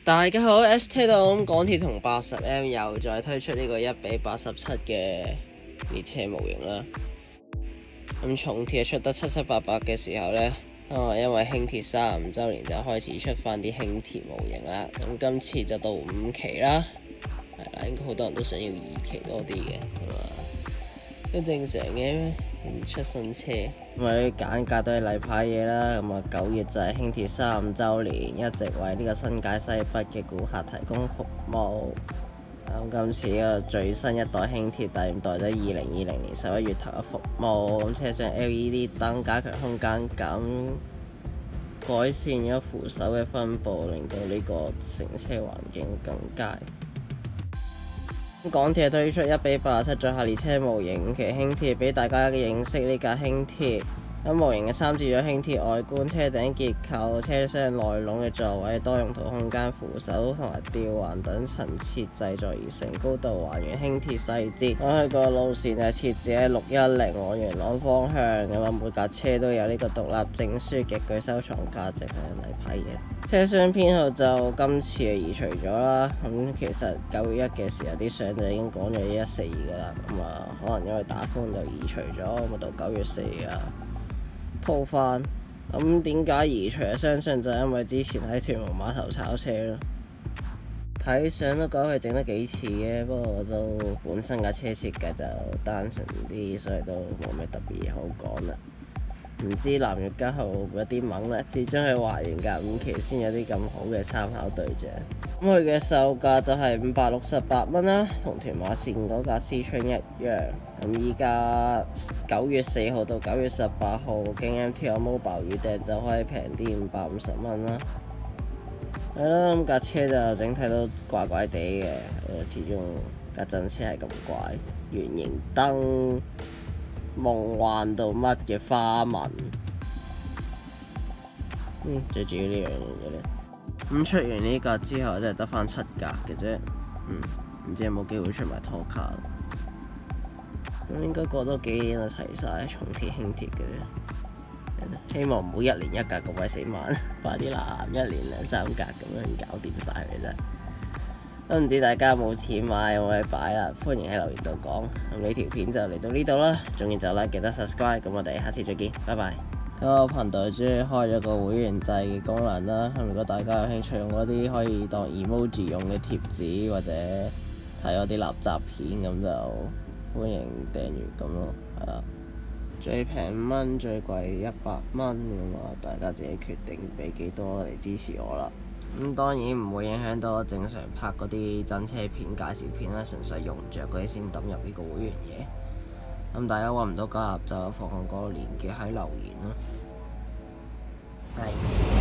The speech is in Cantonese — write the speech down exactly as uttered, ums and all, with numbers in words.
大家好 ，S T 到咁港鐵同八十 M 又再推出呢個一比八十七嘅列車模型啦。咁重鐵出得七七八八嘅時候呢，啊因為輕鐵三十五週年就開始出翻啲輕鐵模型啦。咁今次就到五期啦，係啦，應該好多人都想要二期多啲嘅，係嘛？都正常嘅，出新車，咁啊啲簡介都係例牌嘢啦。咁啊九月就係輕鐵三十五週年，一直為呢個新界西北嘅顧客提供服務。咁今次呢個最新一代輕鐵第五代，就二零二零年十一月投入服務。咁車上 L E D 燈加強空間感，改善咗扶手嘅分佈，令到呢個乘車環境更佳。港鐵推出一比八十七載客列車模型五期輕鐵，俾大家認識呢架輕鐵。咁模型嘅參照咗輕鐵外觀、車頂結構、車廂內籠嘅座位、多用途空間、扶手同埋吊環等層設製作而成，高度還原輕鐵細節。咁佢個路線係設置喺六一零往元朗方向，咁啊每架車都有呢個獨立證書，極具收藏價值，係例牌嘢。車廂編號就今次係移除咗啦。咁其實九月一嘅時候啲相就已經講咗一一四二噶啦，咁啊可能因為打風就移除咗，咁到九月四啊。鋪翻咁點解移除啊？相信就因為之前喺屯門碼頭炒車咯。睇相都覺得佢整得幾似嘅，不過都本身架車設計就單純啲，所以都冇咩特別嘢好講啦。唔知南月加號會有啲懵啦，始終係還原架五期先有啲咁好嘅參考對象。咁佢嘅售價就係五百六十八蚊啦，同屯馬線嗰架 C-Train 一樣。咁依家九月四號到九月十八號經 M T R Mobile 預訂就可以平啲五百五十蚊啦。係啦，咁架車就整體都怪怪地嘅，始終架真車係咁怪，圓形燈。夢幻到乜嘅花紋，嗯，最主要呢樣嘢咧。咁出完呢架之後，真係得翻七格嘅啫。嗯，唔知有冇機會出埋拖卡。咁應該過多幾年就齊晒重鐵輕鐵嘅啫。希望唔好一年一格咁鬼死慢，快啲啦，一年兩三格咁樣搞掂晒佢啫。都唔知大家有冇錢買，有冇位擺啦？歡迎喺留言度講。咁呢條片就嚟到呢度啦，中意就 like，記得 subscribe。咁我哋下次再見，拜拜。咁我頻道終於開咗個會員制嘅功能啦。咁如果大家有興趣用嗰啲可以當 emoji 用嘅貼紙，或者睇我啲垃圾片，咁就歡迎訂閱咁咯。係啦，最平五蚊，最貴一百蚊咁啊！大家自己決定俾幾多嚟支持我啦。咁當然唔會影響到我正常拍嗰啲真車片、介紹片啦，純粹用唔着嗰啲先抌入呢個會員嘢。咁大家揾唔到加入就放個連結喺留言咯。係。